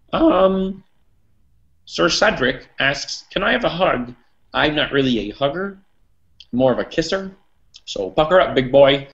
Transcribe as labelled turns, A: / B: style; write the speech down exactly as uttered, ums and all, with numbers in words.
A: Um, Sir Cedric asks, "Can I have a hug? I'm not really a hugger, more of a kisser. So pucker up, big boy."